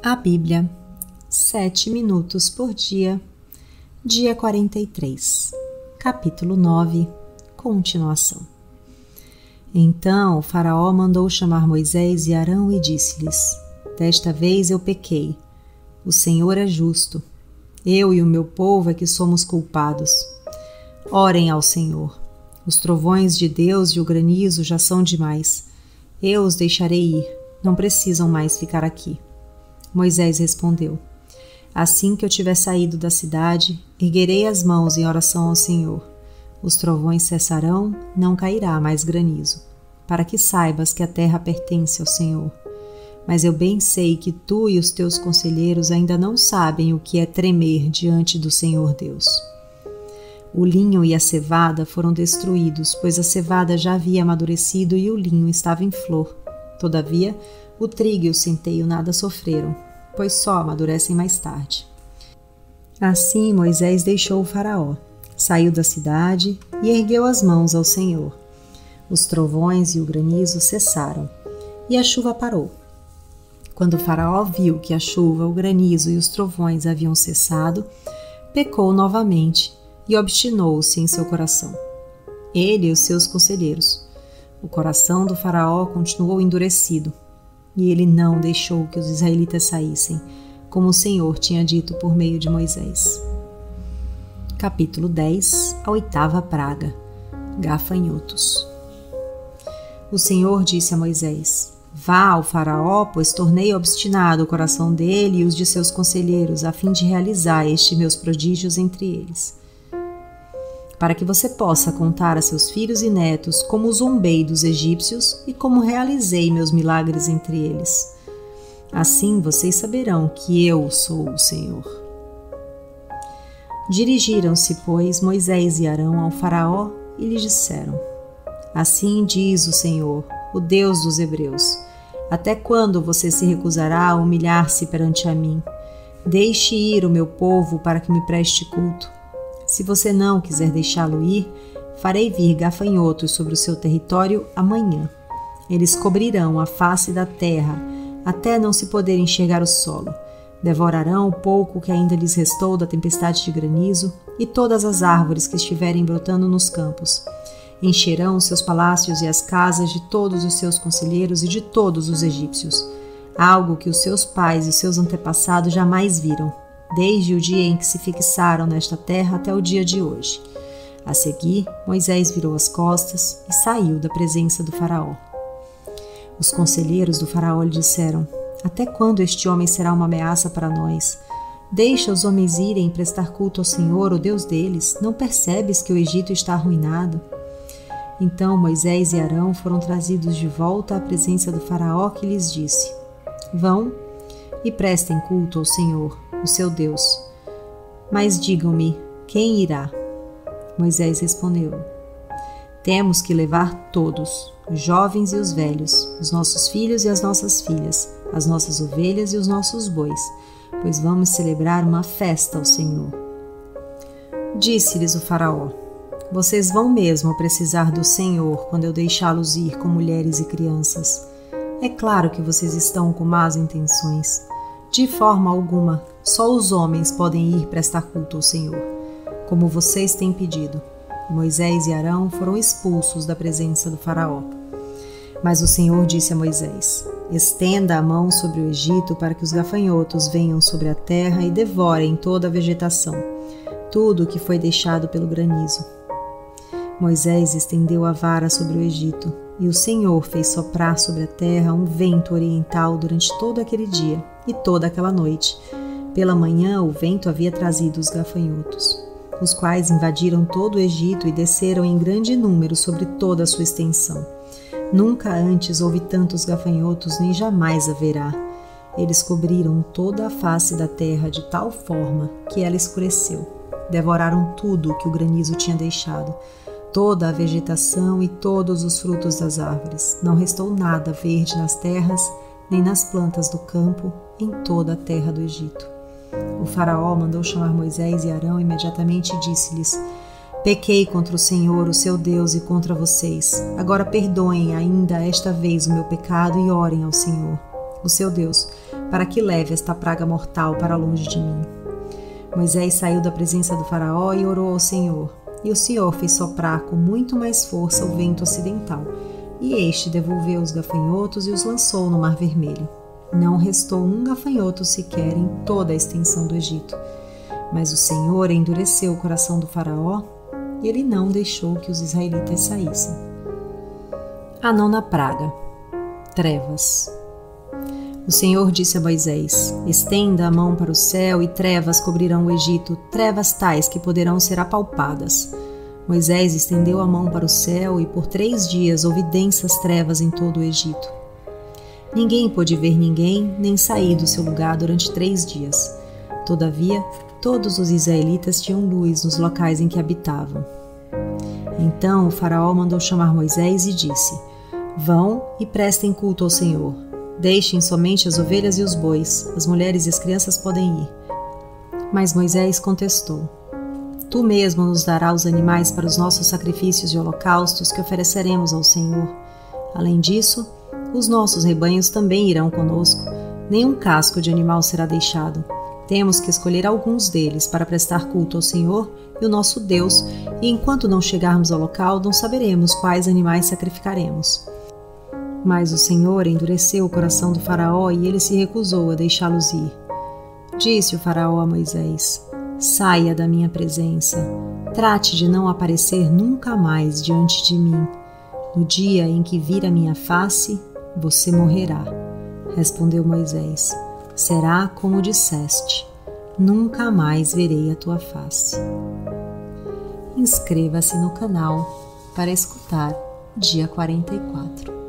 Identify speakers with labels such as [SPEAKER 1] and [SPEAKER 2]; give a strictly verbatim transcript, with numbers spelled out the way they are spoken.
[SPEAKER 1] A Bíblia, sete minutos por dia, dia quarenta e três, capítulo nove, continuação. Então o faraó mandou chamar Moisés e Arão e disse-lhes: Desta vez eu pequei, o Senhor é justo, eu e o meu povo é que somos culpados. Orem ao Senhor, os trovões de Deus e o granizo já são demais, eu os deixarei ir, não precisam mais ficar aqui. Moisés respondeu: Assim que eu tiver saído da cidade, erguerei as mãos em oração ao Senhor. Os trovões cessarão, não cairá mais granizo, para que saibas que a terra pertence ao Senhor. Mas eu bem sei que tu e os teus conselheiros ainda não sabem o que é tremer diante do Senhor Deus. O linho e a cevada foram destruídos, pois a cevada já havia amadurecido e o linho estava em flor. Todavia, o trigo e o centeio nada sofreram, pois só amadurecem mais tarde. Assim Moisés deixou o faraó, saiu da cidade e ergueu as mãos ao Senhor. Os trovões e o granizo cessaram, e a chuva parou. Quando o faraó viu que a chuva, o granizo e os trovões haviam cessado, pecou novamente e obstinou-se em seu coração, ele e os seus conselheiros. O coração do faraó continuou endurecido, e ele não deixou que os israelitas saíssem, como o Senhor tinha dito por meio de Moisés. Capítulo dez, a oitava praga, gafanhotos. O Senhor disse a Moisés: Vá ao faraó, pois tornei obstinado o coração dele e os de seus conselheiros, a fim de realizar estes meus prodígios entre eles, para que você possa contar a seus filhos e netos como zombei dos egípcios e como realizei meus milagres entre eles. Assim vocês saberão que eu sou o Senhor. Dirigiram-se, pois, Moisés e Arão ao faraó e lhe disseram: Assim diz o Senhor, o Deus dos hebreus: Até quando você se recusará a humilhar-se perante a mim? Deixe ir o meu povo para que me preste culto. Se você não quiser deixá-lo ir, farei vir gafanhotos sobre o seu território amanhã. Eles cobrirão a face da terra, até não se poder enxergar o solo. Devorarão o pouco que ainda lhes restou da tempestade de granizo e todas as árvores que estiverem brotando nos campos. Encherão seus palácios e as casas de todos os seus conselheiros e de todos os egípcios, algo que os seus pais e os seus antepassados jamais viram, desde o dia em que se fixaram nesta terra até o dia de hoje. A seguir, Moisés virou as costas e saiu da presença do faraó. Os conselheiros do faraó lhe disseram: Até quando este homem será uma ameaça para nós? Deixa os homens irem prestar culto ao Senhor, o Deus deles. Não percebes que o Egito está arruinado? Então Moisés e Arão foram trazidos de volta à presença do faraó, que lhes disse: Vão e prestem culto ao Senhor, o seu Deus. Mas digam-me, quem irá? Moisés respondeu: Temos que levar todos, os jovens e os velhos, os nossos filhos e as nossas filhas, as nossas ovelhas e os nossos bois, pois vamos celebrar uma festa ao Senhor. Disse-lhes o faraó: Vocês vão mesmo precisar do Senhor quando eu deixá-los ir com mulheres e crianças. É claro que vocês estão com más intenções. De forma alguma, só os homens podem ir prestar culto ao Senhor, como vocês têm pedido. Moisés e Arão foram expulsos da presença do faraó. Mas o Senhor disse a Moisés: Estenda a mão sobre o Egito para que os gafanhotos venham sobre a terra e devorem toda a vegetação, tudo o que foi deixado pelo granizo. Moisés estendeu a vara sobre o Egito, e o Senhor fez soprar sobre a terra um vento oriental durante todo aquele dia e toda aquela noite. Pela manhã o vento havia trazido os gafanhotos, os quais invadiram todo o Egito e desceram em grande número sobre toda a sua extensão. Nunca antes houve tantos gafanhotos, nem jamais haverá. Eles cobriram toda a face da terra de tal forma que ela escureceu. Devoraram tudo o que o granizo tinha deixado, toda a vegetação e todos os frutos das árvores. Não restou nada verde nas terras, nem nas plantas do campo, em toda a terra do Egito. O faraó mandou chamar Moisés e Arão imediatamente e disse-lhes: Pequei contra o Senhor, o seu Deus, e contra vocês. Agora perdoem ainda esta vez o meu pecado e orem ao Senhor, o seu Deus, para que leve esta praga mortal para longe de mim. Moisés saiu da presença do faraó e orou ao Senhor. E o Senhor fez soprar com muito mais força o vento ocidental, e este devolveu os gafanhotos e os lançou no Mar Vermelho. Não restou um gafanhoto sequer em toda a extensão do Egito. Mas o Senhor endureceu o coração do faraó, e ele não deixou que os israelitas saíssem. A nona praga. Trevas. O Senhor disse a Moisés: estenda a mão para o céu e trevas cobrirão o Egito, trevas tais que poderão ser apalpadas. Moisés estendeu a mão para o céu e por três dias houve densas trevas em todo o Egito. Ninguém pôde ver ninguém, nem sair do seu lugar durante três dias. Todavia, todos os israelitas tinham luz nos locais em que habitavam. Então o faraó mandou chamar Moisés e disse: vão e prestem culto ao Senhor. Deixem somente as ovelhas e os bois, as mulheres e as crianças podem ir. Mas Moisés contestou: tu mesmo nos darás os animais para os nossos sacrifícios e holocaustos que ofereceremos ao Senhor. Além disso, os nossos rebanhos também irão conosco. Nenhum casco de animal será deixado. Temos que escolher alguns deles para prestar culto ao Senhor e o nosso Deus, e enquanto não chegarmos ao local, não saberemos quais animais sacrificaremos. Mas o Senhor endureceu o coração do faraó e ele se recusou a deixá-los ir. Disse o faraó a Moisés: saia da minha presença. Trate de não aparecer nunca mais diante de mim. No dia em que vir a minha face, você morrerá. Respondeu Moisés: será como disseste. Nunca mais verei a tua face. Inscreva-se no canal para escutar dia quarenta e quatro.